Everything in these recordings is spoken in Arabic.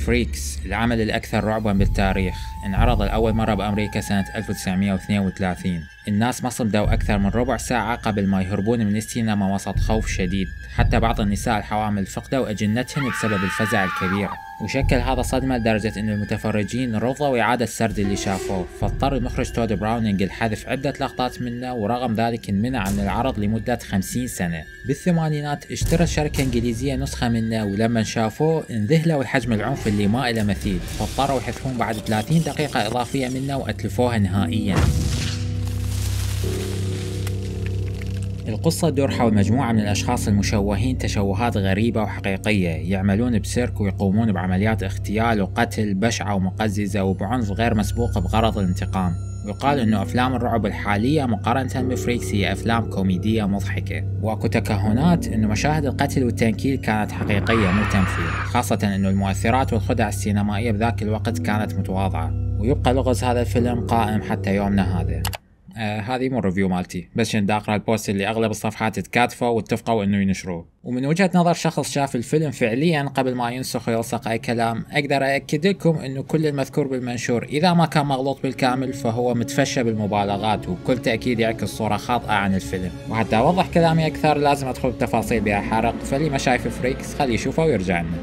فريكس العمل الأكثر رعبا بالتاريخ انعرض لأول مرة بأمريكا سنة 1932. الناس ما صمدوا أكثر من ربع ساعة قبل ما يهربون من السينما وسط خوف شديد، حتى بعض النساء الحوامل فقدوا أجنتهن بسبب الفزع الكبير، وشكل هذا صدمة لدرجة أن المتفرجين رفضوا إعادة سرد اللي شافوه، فاضطر المخرج تود براونينج الحذف عدة لقطات منه، ورغم ذلك انمنع عن العرض لمدة 50 سنة. بالثمانينات اشترت شركة إنجليزية نسخة منه، ولما شافوه انذهلوا الحجم العنف اللي ما إله مثيل، فاضطروا يحذفون بعد 30 دقيقة إضافية منه وأتلفوها نهائيا. القصة تدور حول مجموعة من الأشخاص المشوهين تشوهات غريبة وحقيقية، يعملون بسيرك ويقومون بعمليات اغتيال وقتل بشعة ومقززة وبعنف غير مسبوق بغرض الانتقام. ويقال انه افلام الرعب الحالية مقارنة بفريكس هي افلام كوميدية مضحكة، واكو تكهنات انه مشاهد القتل والتنكيل كانت حقيقية مو تمثيل، خاصة انه المؤثرات والخدع السينمائية بذاك الوقت كانت متواضعة، ويبقى لغز هذا الفيلم قائم حتى يومنا هذا. هذه مو الريفيو مالتي، بس كنت اقرا البوست اللي اغلب الصفحات تكاتفوا واتفقوا انه ينشروه، ومن وجهة نظر شخص شاف الفيلم فعليا قبل ما ينسخ ويلصق اي كلام، اقدر اكد لكم انه كل المذكور بالمنشور اذا ما كان مغلوط بالكامل فهو متفشى بالمبالغات، وبكل تاكيد يعكس صورة خاطئة عن الفيلم. وحتى اوضح كلامي اكثر لازم ادخل بتفاصيل بها حرق، فاللي ما شايف فريكس خليه يشوفه ويرجع لنا.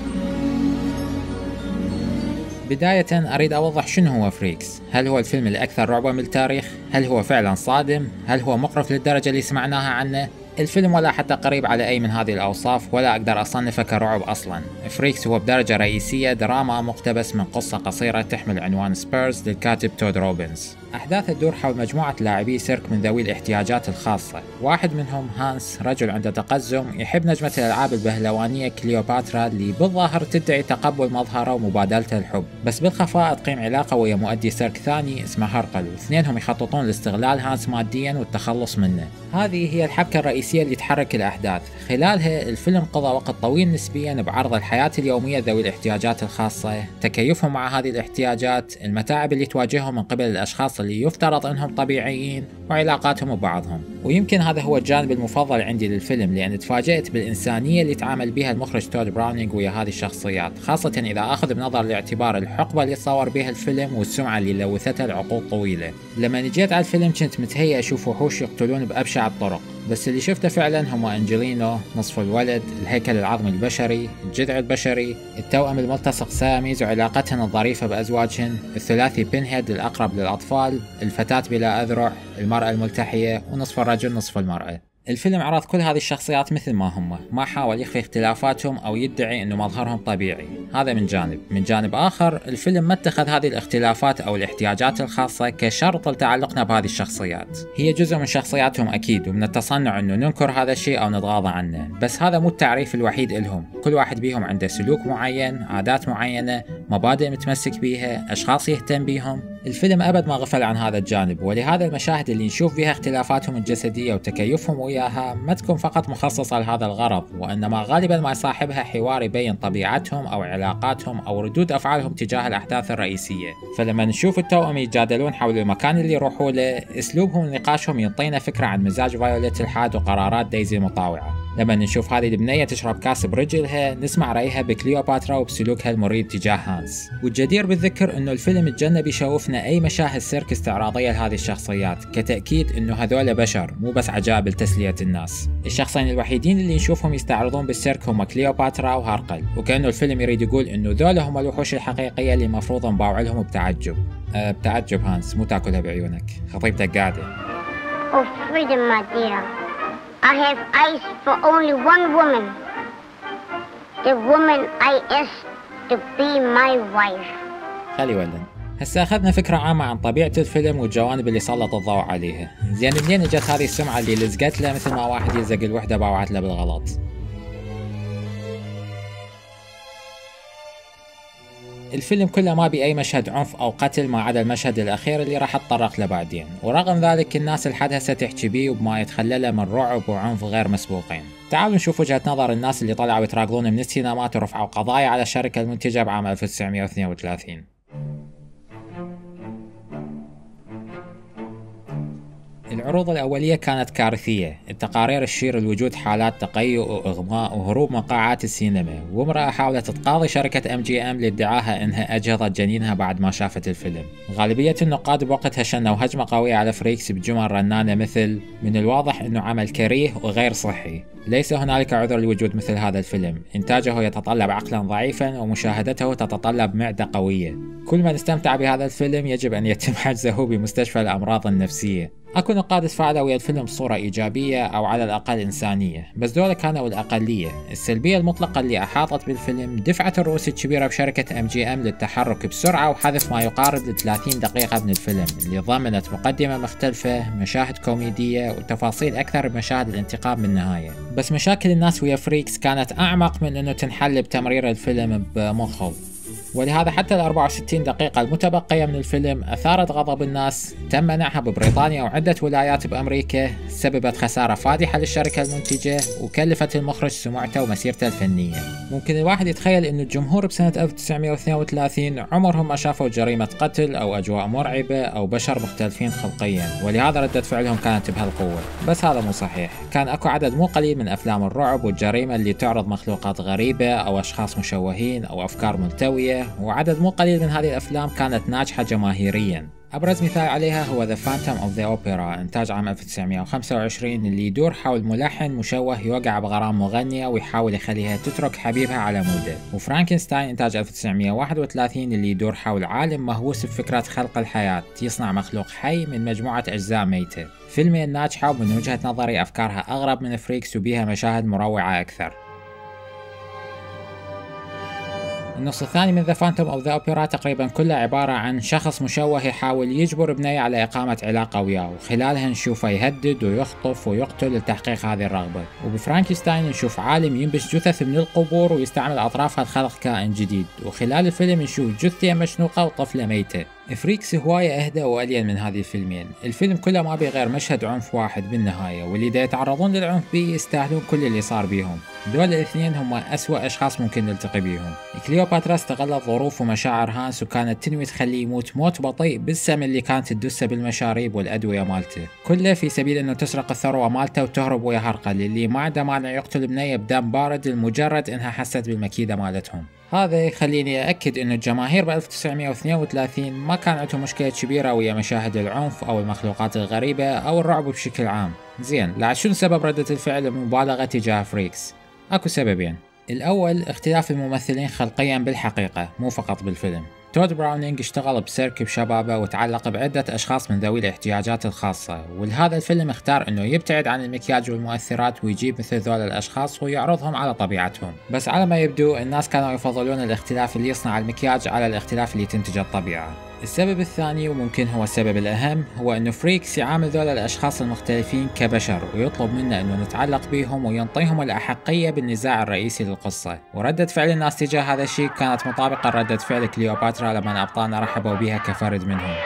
بداية أريد أوضح شنو هو فريكس. هل هو الفيلم الأكثر رعبا بالتاريخ؟ هل هو فعلا صادم؟ هل هو مقرف للدرجة اللي سمعناها عنه؟ الفيلم ولا حتى قريب على أي من هذه الأوصاف، ولا أقدر أصنفه كرعب أصلا. فريكس هو بدرجة رئيسية دراما مقتبس من قصة قصيرة تحمل عنوان سبيرز للكاتب تود روبنز. أحداث تدور حول مجموعة لاعبي سيرك من ذوي الاحتياجات الخاصة، واحد منهم هانس رجل عنده تقزم يحب نجمة الألعاب البهلوانية كليوباترا اللي بالظاهر تدعي تقبل مظهره ومبادلته الحب، بس بالخفاء تقيم علاقة ويا مؤدي سيرك ثاني اسمه هرقل، واثنينهم يخططون لاستغلال هانس ماديا والتخلص منه. هذه هي الحبكة الرئيسية اللي تحرك الأحداث، خلالها الفيلم قضى وقت طويل نسبيا بعرض الحياة اليومية ذوي الاحتياجات الخاصة، تكيفهم مع هذه الاحتياجات، المتاعب اللي تواجههم من قبل الأشخاص اللي يفترض انهم طبيعيين، وعلاقاتهم ببعضهم. ويمكن هذا هو الجانب المفضل عندي للفيلم، لان تفاجأت بالإنسانية اللي تعامل بها المخرج تود براونينج ويا هذه الشخصيات، خاصة إذا أخذ بنظر الاعتبار الحقبة اللي تصور بها الفيلم والسمعة اللي لوثتها لعقود طويلة. لما جيت على الفيلم كنت متهيأ أشوف وحوش يقتلون بأبشع الطرق، بس اللي شفته فعلا هم أنجلينو نصف الولد، الهيكل العظمي البشري، الجذع البشري، التوأم الملتصق ساميز وعلاقتهن الظريفة بأزواجهن، الثلاثي بينهيد الأقرب للأطفال، الفتاة بلا أذرع، المرأة الملتحية، ونصف الرجل نصف المرأة. الفيلم عرض كل هذه الشخصيات مثل ما هم، ما حاول يخفي اختلافاتهم أو يدعي أنه مظهرهم طبيعي. هذا من جانب. من جانب آخر الفيلم ما اتخذ هذه الاختلافات أو الاحتياجات الخاصة كشرط لتعلقنا بهذه الشخصيات، هي جزء من شخصياتهم أكيد، ومن التصنع أنه ننكر هذا الشيء أو نتغاضى عنه، بس هذا مو التعريف الوحيد لهم. كل واحد بيهم عنده سلوك معين، عادات معينة، مبادئ متمسك بيها، أشخاص يهتم بيهم. الفيلم أبد ما غفل عن هذا الجانب، ولهذا المشاهد اللي نشوف فيها اختلافاتهم الجسدية وتكيفهم وياها ما تكون فقط مخصصة لهذا الغرض، وإنما غالبا ما يصاحبها حوار يبين طبيعتهم أو علاقاتهم أو ردود أفعالهم تجاه الأحداث الرئيسية. فلما نشوف التوأم يتجادلون حول المكان اللي يروحوا له، أسلوبهم ونقاشهم ينطينا فكرة عن مزاج فايوليت الحاد وقرارات دايزي المطاوعة. لما نشوف هذه البنية تشرب كاس برجلها، نسمع رأيها بكليوباترا وبسلوكها المريب تجاه هانس. والجدير بالذكر انه الفيلم تجنب يشوفنا اي مشاهد سيرك استعراضية لهذه الشخصيات، كتأكيد انه هذول بشر مو بس عجائب لتسلية الناس. الشخصين الوحيدين اللي نشوفهم يستعرضون بالسيرك هم كليوباترا وهرقل، وكأنه الفيلم يريد يقول انه ذولا هم الوحوش الحقيقية اللي مفروض نباوع لهم بتعجب. بتعجب هانس، مو تاكلها بعيونك، خطيبتك قاعدة. Oh, freedom, my dear. I have eyes for only one woman. The woman I asked to be my wife. خلي ولن. هسه أخذنا فكرة عامة عن طبيعة الفيلم والجوانب اللي سلط الضوء عليها. زين منين اجت هذه السمعة اللي لزقت له مثل ما واحد يلزق الوحدة باوعت له بالغلط؟ الفيلم كله ما بأي مشهد عنف أو قتل ما عدا المشهد الأخير اللي راح أتطرق له بعدين، ورغم ذلك الناس لحد هسه تحكي بيه وبما يتخلله من رعب وعنف غير مسبوقين. تعالوا نشوف وجهة نظر الناس اللي طلعوا يتراقلون من السينمات ورفعوا قضايا على الشركة المنتجة بعام 1932. العروض الأولية كانت كارثية، التقارير تشير لوجود حالات تقيؤ وإغماء وهروب من قاعات السينما، وامرأة حاولت تقاضي شركة MGM لادعاها أنها أجهضت جنينها بعد ما شافت الفيلم. غالبية النقاد بوقتها شنوا هجمة قوية على فريكس بجمل رنانة مثل: من الواضح أنه عمل كريه وغير صحي، ليس هنالك عذر لوجود مثل هذا الفيلم، إنتاجه يتطلب عقلا ضعيفا ومشاهدته تتطلب معدة قوية، كل من استمتع بهذا الفيلم يجب أن يتم حجزه بمستشفى الأمراض النفسية. اكو نقاد تفاعلوا ويا الفيلم بصورة ايجابية او على الاقل انسانية، بس دول كانوا الاقلية. السلبية المطلقة اللي احاطت بالفيلم دفعت الرؤوس الكبيرة بشركة MGM للتحرك بسرعة وحذف ما يقارب 30 دقيقة من الفيلم، اللي ضمنت مقدمة مختلفة، مشاهد كوميدية وتفاصيل اكثر بمشاهد الانتقام بالنهاية. بس مشاكل الناس ويا فريكس كانت اعمق من انه تنحل بتمرير الفيلم بمخض، ولهذا حتى ال 64 دقيقة المتبقية من الفيلم أثارت غضب الناس. تم منعها ببريطانيا وعدة ولايات بأمريكا، سببت خسارة فادحة للشركة المنتجة وكلفت المخرج سمعته ومسيرته الفنية. ممكن الواحد يتخيل أن الجمهور بسنة 1932 عمرهم ما شافوا جريمة قتل أو أجواء مرعبة أو بشر مختلفين خلقيا، ولهذا ردة فعلهم كانت بهالقوة. بس هذا مو صحيح، كان أكو عدد مو قليل من أفلام الرعب والجريمة اللي تعرض مخلوقات غريبة أو أشخاص مشوهين أو أفكار ملتوية، وعدد مو قليل من هذه الأفلام كانت ناجحة جماهيريا. أبرز مثال عليها هو The Phantom of the Opera، إنتاج عام 1925، اللي يدور حول ملحن مشوه يوقع بغرام مغنية ويحاول يخليها تترك حبيبها على موده. وفرانكنستاين إنتاج 1931، اللي يدور حول عالم مهووس بفكرة خلق الحياة، يصنع مخلوق حي من مجموعة أجزاء ميتة. فيلمين ناجحة ومن وجهة نظري أفكارها أغرب من فريكس وبيها مشاهد مروعة أكثر. النص الثاني من The Phantom of the Opera تقريبا كله عبارة عن شخص مشوه يحاول يجبر بنية على إقامة علاقة وياه، وخلالها نشوفه يهدد ويخطف ويقتل لتحقيق هذه الرغبة. وبفرانكنستاين نشوف عالم ينبش جثث من القبور ويستعمل أطرافها لخلق كائن جديد، وخلال الفيلم نشوف جثة مشنوقة وطفلة ميتة. فريكس هواية أهدى وألين من هذه الفيلمين. الفيلم كله ما بي غير مشهد عنف واحد بالنهاية، واللي دا يتعرضون للعنف بيه يستاهلون كل اللي صار بيهم. دول الاثنين هم أسوأ أشخاص ممكن نلتقي بيهم. كليوباترا استغلت ظروف ومشاعر هانس وكانت تنوي تخليه يموت موت بطيء بالسم اللي كانت تدسه بالمشاريب والأدوية مالته، كله في سبيل انه تسرق الثروة مالته وتهرب ويا هرقل اللي ما عنده مانع يقتل بنية بدم بارد لمجرد انها حست بالمكيدة مالتهم. هذا يخليني أكد إنه الجماهير ب 1932 ما كان عندهم مشكلة كبيرة ويا مشاهد العنف أو المخلوقات الغريبة أو الرعب بشكل عام. زين، لا شنو سبب ردة الفعل المبالغة تجاه فريكس؟ أكو سببين. الأول اختلاف الممثلين خلقيا بالحقيقة مو فقط بالفيلم. تود براونينج اشتغل بسيرك بشبابه وتعلق بعدة أشخاص من ذوي الاحتياجات الخاصة، ولهذا الفيلم اختار أنه يبتعد عن المكياج والمؤثرات ويجيب مثل ذول الأشخاص ويعرضهم على طبيعتهم. بس على ما يبدو الناس كانوا يفضلون الاختلاف اللي يصنع المكياج على الاختلاف اللي تنتج الطبيعة. السبب الثاني وممكن هو السبب الأهم هو أنه فريكس يعامل ذول الأشخاص المختلفين كبشر ويطلب منا أنه نتعلق بهم وينطيهم الأحقية بالنزاع الرئيسي للقصة. وردة فعل الناس تجاه هذا الشيء كانت مطابقة لردة فعل كليوباترا لما أبطالنا رحبوا بها كفرد منهم.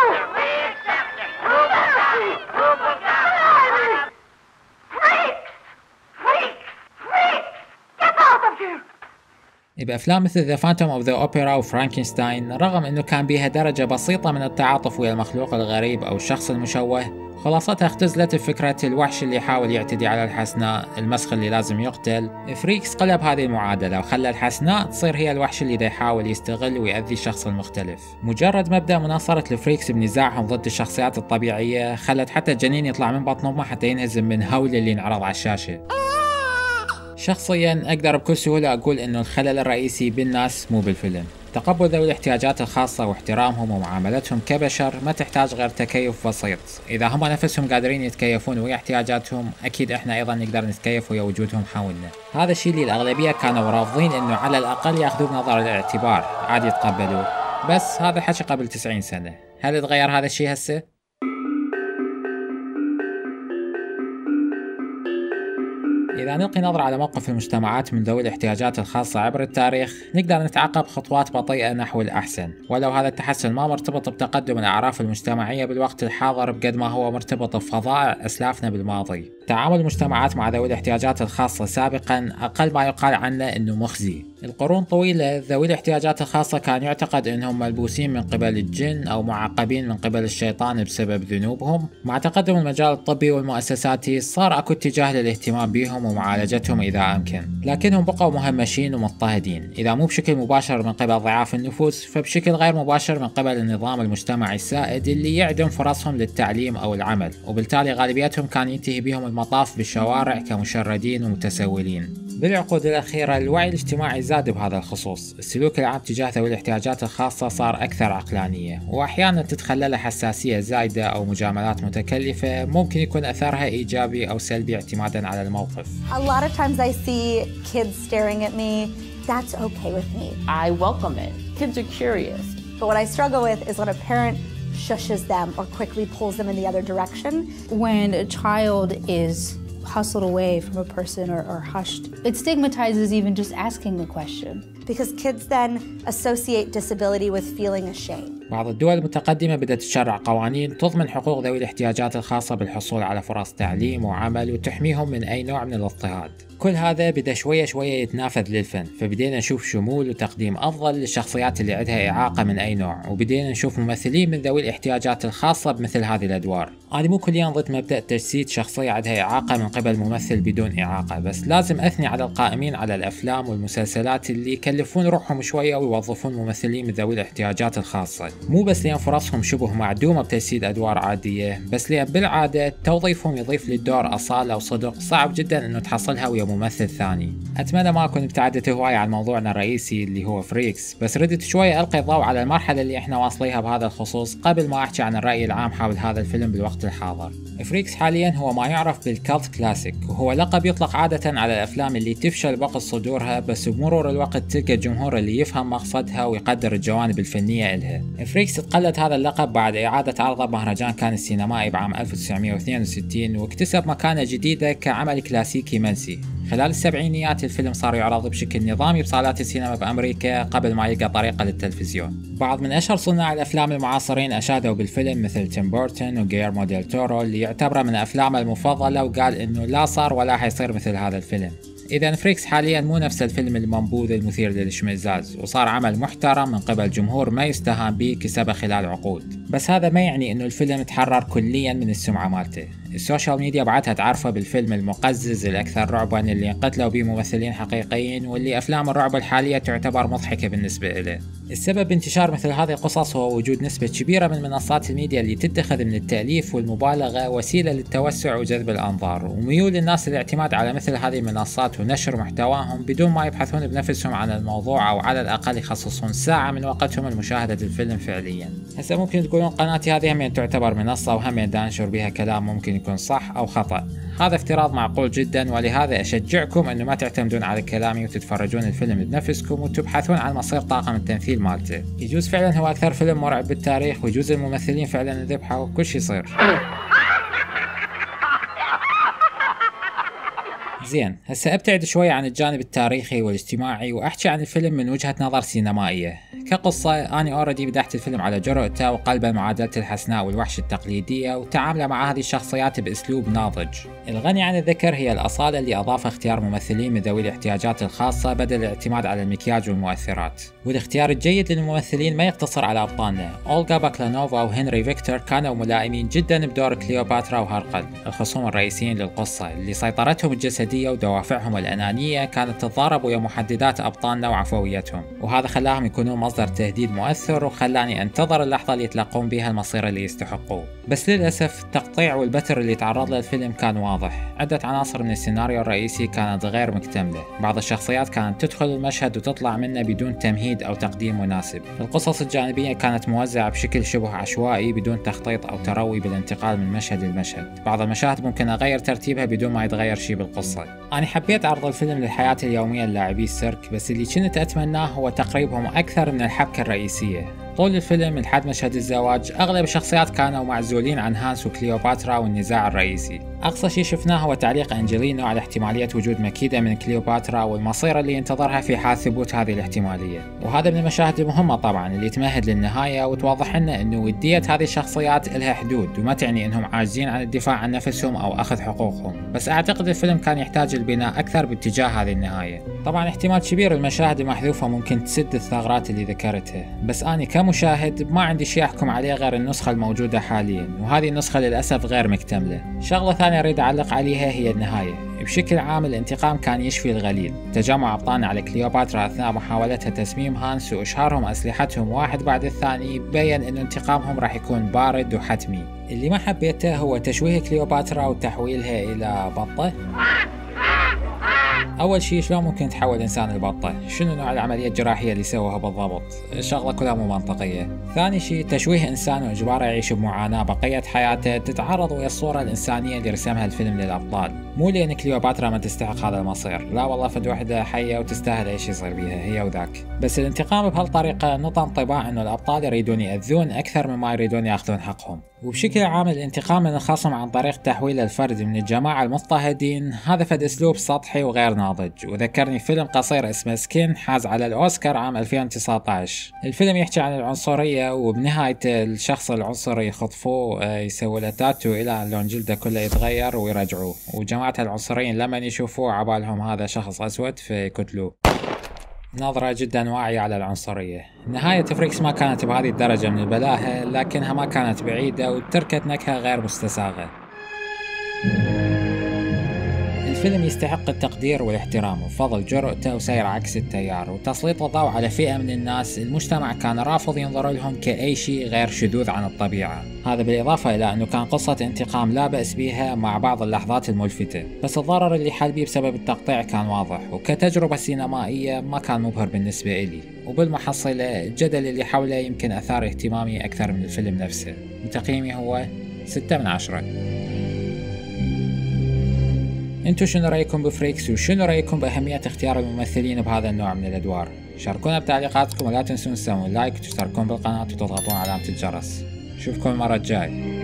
بأفلام مثل The Phantom of the Opera وفرانكنستاين، رغم أنه كان بيها درجة بسيطة من التعاطف ويا المخلوق الغريب أو الشخص المشوه، خلاصتها اختزلت بفكرة الوحش اللي يحاول يعتدي على الحسناء، المسخ اللي لازم يقتل. فريكس قلب هذه المعادلة وخلى الحسناء تصير هي الوحش اللي دا يحاول يستغل ويأذي الشخص المختلف. مجرد مبدأ مناصرة الفريكس بنزاعهم ضد الشخصيات الطبيعية خلت حتى الجنين يطلع من بطن أمه حتى ينهزم من هول اللي انعرض على الشاشة. شخصيا أقدر بكل سهولة أقول إنه الخلل الرئيسي بالناس مو بالفيلم. تقبل ذوي الاحتياجات الخاصة واحترامهم ومعاملتهم كبشر ما تحتاج غير تكيف بسيط. إذا هم نفسهم قادرين يتكيفون ويا احتياجاتهم، أكيد إحنا أيضا نقدر نتكيف ويا وجودهم حولنا. هذا الشيء اللي الأغلبية كانوا رافضين إنه على الأقل ياخذوه بنظر الاعتبار، عادي يتقبلوه. بس هذا حكي قبل 90 سنة، هل تغير هذا الشيء هسه؟ إذا نلقي نظرة على موقف المجتمعات من ذوي الاحتياجات الخاصة عبر التاريخ، نقدر نتعقب خطوات بطيئة نحو الأحسن، ولو هذا التحسن ما مرتبط بتقدم الأعراف المجتمعية بالوقت الحاضر بقد ما هو مرتبط بفظائع أسلافنا بالماضي. تعامل المجتمعات مع ذوي الاحتياجات الخاصة سابقا أقل ما يقال عنه إنه مخزي، القرون طويلة ذوي الاحتياجات الخاصة كان يعتقد أنهم ملبوسين من قبل الجن أو معاقبين من قبل الشيطان بسبب ذنوبهم. مع تقدم المجال الطبي والمؤسساتي صار أكو اتجاه للاهتمام بهم ومعالجتهم إذا أمكن، لكنهم بقوا مهمشين ومضطهدين، إذا مو بشكل مباشر من قبل ضعاف النفوس فبشكل غير مباشر من قبل النظام المجتمعي السائد اللي يعدم فرصهم للتعليم أو العمل، وبالتالي غالبيتهم كان ينتهي بهم المطاف بالشوارع كمشردين ومتسولين. بالعقود الأخيرة الوعي الاجتماعي زاد بهذا الخصوص، السلوك العام تجاه ذوي الاحتياجات الخاصة صار أكثر عقلانية، وأحيانا تتخلل حساسية زايدة أو مجاملات متكلفة ممكن يكون أثرها إيجابي أو سلبي اعتمادا على الموقف. A lot of times I see kids staring at me. That's okay with me. I welcome it. Kids are curious. But what I struggle with is when a parent shushes them or quickly pulls them in the other direction. When a child is hustled away from a person or hushed, it stigmatizes even just asking the question. Because kids then associate disability with feeling ashamed. بعض الدول المتقدمة بدأت تشرع قوانين تضمن حقوق ذوي الاحتياجات الخاصة بالحصول على فرص تعليم وعمل وتحميهم من أي نوع من الاضطهاد. كل هذا بدأ شوية شوية يتنافذ للفن، فبدينا نشوف شمول وتقديم أفضل للشخصيات اللي عندها إعاقة من أي نوع، وبدينا نشوف ممثلين من ذوي الاحتياجات الخاصة بمثل هذه الأدوار. أنا مو كليا ضد مبدأ تجسيد شخصية عندها إعاقة من قبل ممثل بدون إعاقة، بس لازم أثني على القائمين على الأفلام والمسلسلات اللي يكلفون روحهم شوية ويوظفون ممثلين من ذوي الاحتياجات الخاصة، مو بس لأن فرصهم شبه معدومة بتجسيد أدوار عادية، بس لأن بالعادة توظيفهم يضيف للدور أصالة وصدق صعب جدا إنه تحصلها ويا ممثل ثاني. أتمنى ما أكون ابتعدت هواية عن موضوعنا الرئيسي اللي هو فريكس، بس ردت شوية ألقي الضوء على المرحلة اللي إحنا واصليها بهذا الخصوص قبل ما أحكي عن الرأي العام حول هذا الفيلم بالوقت الحاضر. فريكس حاليا هو ما يعرف بالكالت كلاسيك، وهو لقب يطلق عادة على الأفلام اللي تفشل بوقت صدورها بس بمرور الوقت تلقى الجمهور اللي يفهم مقصدها ويقدر الجوانب الفنية إلها. فريكس تقلد هذا اللقب بعد إعادة عرضه بمهرجان كان السينمائي بعام 1962، واكتسب مكانة جديدة كعمل كلاسيكي منسي. خلال السبعينيات الفيلم صار يعرض بشكل نظامي بصالات السينما بأمريكا قبل ما يلقى طريقة للتلفزيون. بعض من أشهر صناع الأفلام المعاصرين أشادوا بالفيلم مثل تيم بورتون وغيرمو ديل تورو اللي يعتبره من أفلامه المفضلة، وقال إنه لا صار ولا حيصير مثل هذا الفيلم. إذا فريكس حاليا مو نفس الفيلم المنبوذ المثير للاشمئزاز، وصار عمل محترم من قبل جمهور ما يستهان به كسبه خلال عقود، بس هذا ما يعني إنه الفيلم تحرر كليا من السمعة مالته. السوشيال ميديا بعدها تعرفه بالفيلم المقزز الأكثر رعبا اللي انقتلوا به ممثلين حقيقيين، واللي أفلام الرعب الحالية تعتبر مضحكة بالنسبة إليه. السبب انتشار مثل هذه القصص هو وجود نسبة كبيرة من منصات الميديا اللي تتخذ من التأليف والمبالغة وسيلة للتوسع وجذب الأنظار، وميول الناس للاعتماد على مثل هذه المنصات ونشر محتواهم بدون ما يبحثون بنفسهم عن الموضوع، أو على الأقل يخصصون ساعة من وقتهم لمشاهدة الفيلم فعليا. هسه ممكن تقولون قناتي هذه هم تعتبر منصة وهم دانشر بها كلام ممكن يكون صح أو خطأ. هذا افتراض معقول جدا، ولهذا أشجعكم أنه ما تعتمدون على كلامي وتتفرجون الفيلم بنفسكم وتبحثون عن مصير طاقم التمثيل مالته. يجوز فعلا هو أكثر فيلم مرعب بالتاريخ، ويجوز الممثلين فعلا ذبحوا وكل شيء يصير. زين، هسه ابتعد شوي عن الجانب التاريخي والاجتماعي واحكي عن الفيلم من وجهة نظر سينمائية. كقصة أنا أوريدي بدحت الفيلم على جرأته وقلبه معادلة الحسناء والوحش التقليدية، وتعامله مع هذه الشخصيات بأسلوب ناضج. الغني عن الذكر هي الأصالة اللي أضاف اختيار ممثلين من ذوي الاحتياجات الخاصة بدل الاعتماد على المكياج والمؤثرات. والاختيار الجيد للممثلين ما يقتصر على أبطالنا. أولغا باكلانوفا وهنري فيكتور كانوا ملائمين جدا بدور كليوباترا وهرقل، الخصوم الرئيسيين للقصة اللي سيطرتهم الجسدية ودوافعهم الأنانية كانت تتضارب ويا محددات أبطالنا وعفويتهم، وهذا خلاهم يكونون مصدر تهديد مؤثر وخلاني انتظر اللحظة اللي يتلقون بها المصير اللي يستحقوه. بس للأسف التقطيع والبتر اللي تعرض له الفيلم كان واضح. عدة عناصر من السيناريو الرئيسي كانت غير مكتملة، بعض الشخصيات كانت تدخل المشهد وتطلع منه بدون تمهيد أو تقديم مناسب. القصص الجانبية كانت موزعة بشكل شبه عشوائي بدون تخطيط أو تروي بالانتقال من مشهد لمشهد. بعض المشاهد ممكن أغير ترتيبها بدون ما يتغير شيء بالقصة. أنا حبيت عرض الفيلم للحياة اليومية للاعبي السيرك، بس اللي كنت أتمناه هو تقريبهم أكثر من الحبكة الرئيسية. طول الفيلم لحد مشهد الزواج أغلب الشخصيات كانوا معزولين عن هانس وكليوباترا والنزاع الرئيسي. أقصى شيء شفناه هو تعليق أنجلينو على احتمالية وجود مكيدة من كليوباترا والمصير اللي ينتظرها في حال ثبوت هذه الاحتمالية، وهذا من المشاهد المهمة طبعا اللي تمهد للنهاية وتوضح لنا أنه ودية هذه الشخصيات لها حدود وما تعني أنهم عاجزين عن الدفاع عن نفسهم أو أخذ حقوقهم، بس أعتقد الفيلم كان يحتاج البناء أكثر باتجاه هذه النهاية. طبعا احتمال كبير المشاهد المحذوفة ممكن تسد الثغرات اللي ذكرتها، بس أنا كمشاهد ما عندي شيء أحكم عليه غير النسخة الموجودة حاليا، وهذه النسخة للأسف غير مكتملة. شغلة ثانية أريد أعلق عليها هي النهاية. بشكل عام الانتقام كان يشفي الغليل، تجمع أبطالنا على كليوباترا أثناء محاولتها تسميم هانس وإشهارهم أسلحتهم واحد بعد الثاني بين أن انتقامهم راح يكون بارد وحتمي. اللي ما حبيته هو تشويه كليوباترا وتحويلها إلى بطة. أول شيء شلون ممكن تحول إنسان لبطة؟ شنو نوع العملية الجراحية اللي سووها بالضبط؟ الشغلة كلها مو منطقية. ثاني شيء تشويه إنسان وإجباره يعيش بمعاناة بقية حياته تتعارض ويا الصورة الإنسانية اللي رسمها الفيلم للأبطال. مو لأن كليوباترا ما تستحق هذا المصير، لا والله فد وحدة حية وتستاهل أي شيء يصير بيها هي وذاك. بس الانتقام بهالطريقة نطى انطباع إنه الأبطال يريدون يأذون أكثر مما يريدون يأخذون حقهم. وبشكل عام الانتقام من الخصم عن طريق تحويل الفرد من الجماعة المضطهدين هذا فد أسلوب سطحي وغير ناضج، وذكرني فيلم قصير اسمه سكين حاز على الأوسكار عام 2019. الفيلم يحكي عن العنصرية وبنهايته الشخص العنصري يخطفوه يسوي له تاتو إلى أن لون جلده كله يتغير ويرجعوه، وجماعة العنصريين لما يشوفوه عبالهم هذا شخص أسود فيقتلوه. نظرة جدا واعية على العنصرية. نهاية فريكس ما كانت بهذه الدرجة من البلاهة، لكنها ما كانت بعيدة وتركت نكهة غير مستساغة. الفيلم يستحق التقدير والاحترام وفضل جرأته وسير عكس التيار وتسليط الضوء على فئة من الناس المجتمع كان رافض ينظر لهم كأي شيء غير شذوذ عن الطبيعة. هذا بالإضافة إلى أنه كان قصة انتقام لا بأس بها مع بعض اللحظات الملفتة، بس الضرر اللي حل بيه بسبب التقطيع كان واضح، وكتجربة سينمائية ما كان مبهر بالنسبة إلي، وبالمحصلة الجدل اللي حوله يمكن أثار اهتمامي أكثر من الفيلم نفسه. وتقييمي هو 6 من 10. انتو شنو رأيكم بفريكس وشنو رأيكم بأهمية اختيار الممثلين بهذا النوع من الأدوار؟ شاركونا بتعليقاتكم ولا تنسون تسوون لايك وتشتركون بالقناة وتضغطون علامة الجرس. نشوفكم المرة الجاي.